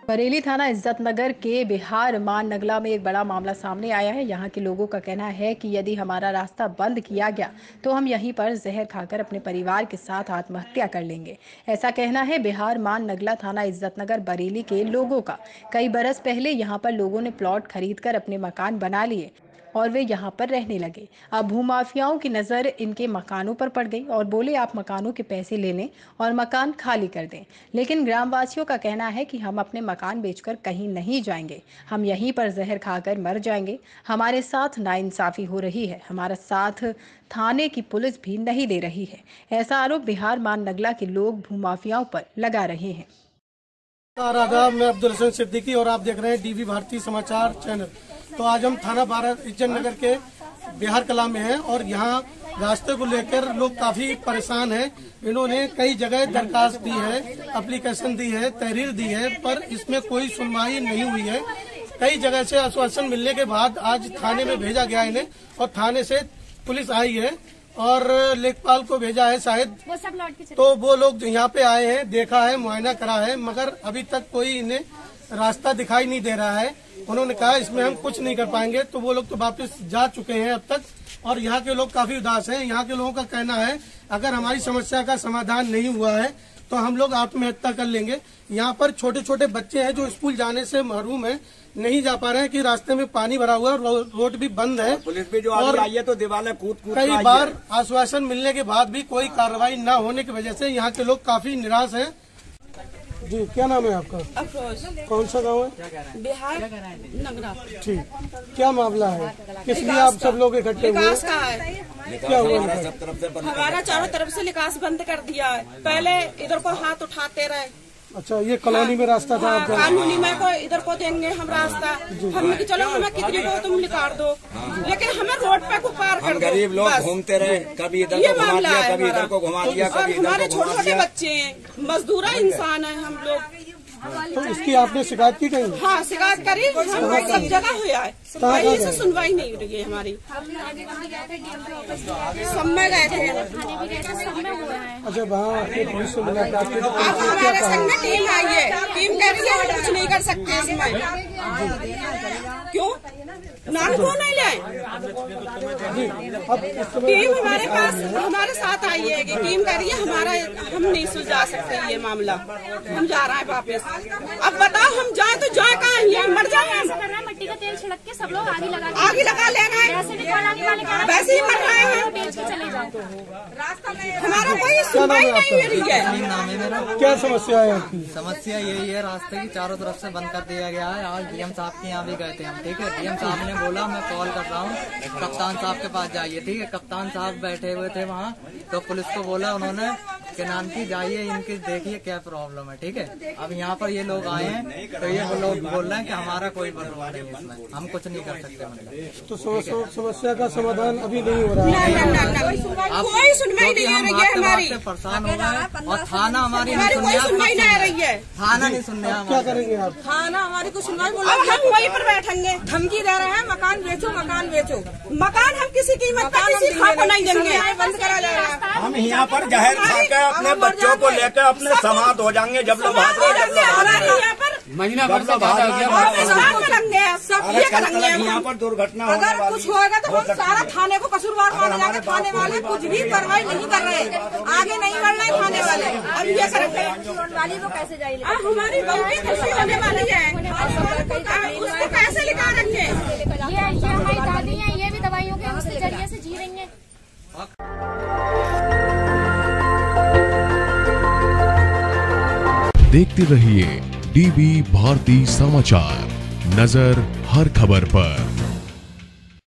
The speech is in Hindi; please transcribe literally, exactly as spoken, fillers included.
बरेली थाना इज्जत नगर के बिहार मान नगला में एक बड़ा मामला सामने आया है। यहाँ के लोगों का कहना है कि यदि हमारा रास्ता बंद किया गया तो हम यहीं पर जहर खाकर अपने परिवार के साथ आत्महत्या कर लेंगे। ऐसा कहना है बिहार मान नगला थाना इज्जत नगर बरेली के लोगों का। कई बरस पहले यहाँ पर लोगों ने प्लॉट खरीदकर अपने मकान बना लिए और वे यहाँ पर रहने लगे। अब भूमाफियाओं की नज़र इनके मकानों पर पड़ गई और बोले आप मकानों के पैसे ले लें और मकान खाली कर दें। लेकिन ग्रामवासियों का कहना है कि हम अपने मकान बेचकर कहीं नहीं जाएंगे, हम यहीं पर जहर खाकर मर जाएंगे। हमारे साथ नाइंसाफ़ी हो रही है, हमारा साथ थाने की पुलिस भी नहीं दे रही है। ऐसा आरोप बिहार मान नगला के लोग भूमाफियाओं पर लगा रहे हैं। आदाब, मैं अब्दुल हसन सिद्दीकी और आप देख रहे हैं डीवी भारती समाचार चैनल। तो आज हम थाना बारह इज्जत नगर के बिहार कला में हैं और यहाँ रास्ते को लेकर लोग काफी परेशान हैं। इन्होंने कई जगह दरखास्त दी है, एप्लीकेशन दी है, तहरीर दी है, पर इसमें कोई सुनवाई नहीं हुई है। कई जगह से आश्वासन मिलने के बाद आज थाने में भेजा गया इन्हें और थाने से पुलिस आई है और लेखपाल को भेजा है शायद। वो सब लौट के तो वो लोग यहाँ पे आए हैं, देखा है, मुआयना करा है, मगर अभी तक कोई इन्हें रास्ता दिखाई नहीं दे रहा है। उन्होंने कहा इसमें हम कुछ नहीं कर पाएंगे, तो वो लोग तो वापस जा चुके हैं अब तक और यहाँ के लोग काफी उदास हैं। यहाँ के लोगों का कहना है अगर हमारी समस्या का समाधान नहीं हुआ है तो हम लोग आत्महत्या कर लेंगे। यहाँ पर छोटे छोटे बच्चे हैं जो स्कूल जाने से महरूम है, नहीं जा पा रहे हैं कि रास्ते में पानी भरा हुआ है, रोड भी बंद है। पुलिस भी जो और आई है तो दीवार कूद कूद कई बार आश्वासन मिलने के बाद भी कोई कार्रवाई न होने की वजह से यहाँ के लोग काफी निराश हैं। जी, क्या नाम है आपका? अफरोज। कौन सा गांव है? बिहार नगरा। ठीक, क्या मामला है, किस लिए आप सब लोग इकट्ठे हुए? विकास का है। क्या हुआ? हमारा चारों तरफ से निकास बंद कर दिया है। पहले इधर को हाथ उठाते रहे। अच्छा, ये कॉलोनी में रास्ता था आपका? कानूनी में को इधर को देंगे हम रास्ता, हमने कि चलो हमें कितनी को तुम निकाल दो, लेकिन हमें रोड पे को पार कर दो। गरीब लोग घूमते रहे, कभी इधर को घुमा दिया, कभी इधर को घुमा दिया, और हमारे छोटे छोटे बच्चे हैं, मजदूरा इंसान है हम लोग। तो इसकी आपने शिकायत की कहीं? हाँ, शिकायत करी, हम सब जगह हुआ है, कहीं से सुनवाई नहीं हो रही है हमारी। सब में गए थे। अच्छा, वहाँ पुलिस से मुलाकात की? अब हमारे संग में टीम आई है, टीम कह रही है हम कुछ नहीं कर सकते इसमें। क्यों नाम क्यों नहीं लाए? टीम हमारे पास हमारे साथ आई है कि टीम कह रही है हमारा हम नहीं सुलझा सकते ये मामला, हम जा रहे हैं वापस। अब बताओ हम जाए तो जाए कहाँ, ये मर जाए। मिट्टी का तेल छिड़क के सब लोग आगे लगा आगे लगा ले रहे हैं, वैसे ही मर रहे हैं। चले जाओ, हमारा कोई सुनवाई नहीं हो रही है। नाम है मेरा। क्या समस्या है आपकी? समस्या यही है, रास्ते की चारों तरफ से बंद कर दिया गया है। आज डीएम साहब के यहाँ भी गए थे हम, ठीक है। डीएम साहब ने बोला मैं कॉल कर रहा हूँ, कप्तान साहब के पास जाइए, ठीक है। कप्तान साहब बैठे हुए थे वहाँ, तो पुलिस को बोला उन्होंने के नाम की जाइए, इनकी देखिए क्या प्रॉब्लम है, ठीक है। अब यहाँ पर ये लोग आए हैं तो ये लोग बोल रहे हैं कि हमारा कोई बदलाव नहीं है इसमें, हम कुछ नहीं कर सकते। मतलब तो समस्या का समाधान अभी नहीं हो रहा है? कोई सुनवाई नहीं हो रही है हमारी, परेशान हो गए और थाना हमारी कोई सुनवाई नहीं आ रही है। थाना नहीं सुन रहा। क्या करेंगे आप? थाना हमारी कुछ सुनवाई बोल रहा है, हम वहीं पर बैठेंगे। धमकी दे रहे हैं मकान बेचो, मकान बेचो, मकान हम किसी कीमत पर किसी खा को नहीं देंगे, बंद करा जा रहा है। हम यहाँ पर जहर खाकर अपने बच्चों को लेकर अपने समाप्त हो जाएंगे। जब लोग महीना भर से यहाँ पर दुर्घटना अगर कुछ होगा तो हम सारा थाने को कसूरवार माने जाएंगे। थाने वाले कुछ भी कार्रवाई नहीं कर रहे, आगे नहीं बढ़ रहे थाने वाले। अब ये करेंगे वाली वो कैसे जाएगी? हमारी बहू की खुशी होने वाली है, उसको कैसे लिखा रखेंगे? ये ये हमारी दादी है, ये भी दवाइयों के जरिए से जी रही है। देखते रहिए डीवी भारती समाचार, नजर हर खबर पर।